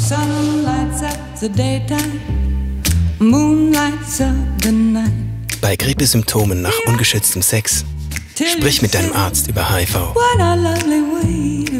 Sun lights up the daytime, moon lights up the night. Bei Grippesymptomen nach ungeschütztem Sex, sprich mit deinem Arzt über HIV. What a lovely way